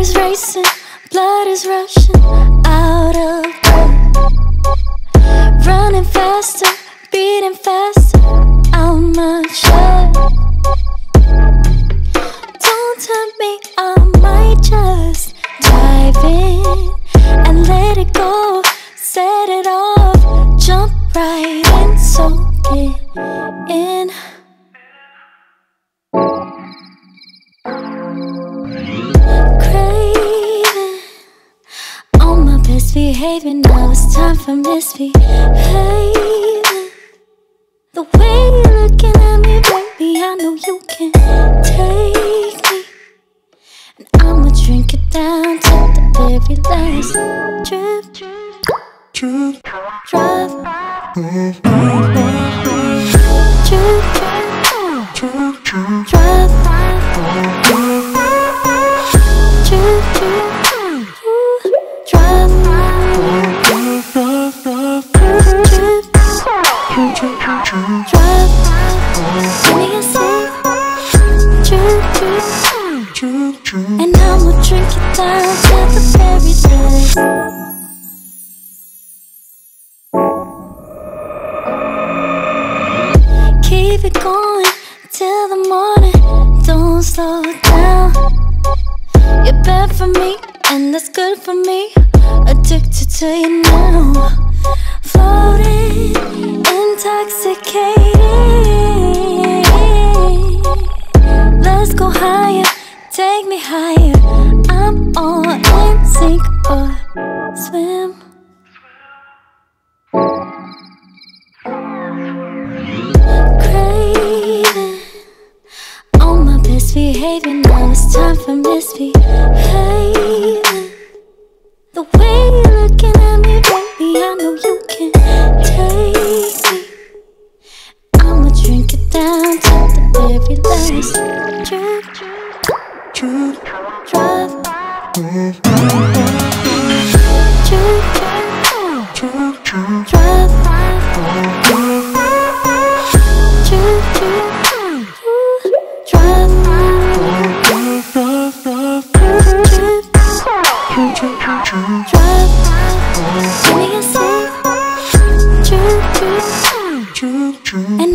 is racing, blood is rushing out of breath. Running faster, beating faster, out my chest. Don't tempt me, I might just dive in and let it go. Set it off, jump right in, soak it in. Craving, on my best behavior, now it's time for misbehaving. The way you're looking at me, baby, I know you can take me. And I'ma drink it down to the very last drip, drip, drop, drip, drip, drop. And I'ma drink it down to the very last. Keep it going till the morning, don't slow down. You're bad for me, and that's good for me. Addicted to you now. Floating, intoxicating. Let's go higher, take me higher. I'm all in, sink or swim. Craving, on my best behavior, now it's time for misbehaving. The way you're looking at me, baby, I know you can take me. I'ma drink it down to the very last drip, drip, drop, drip, drip, drop, and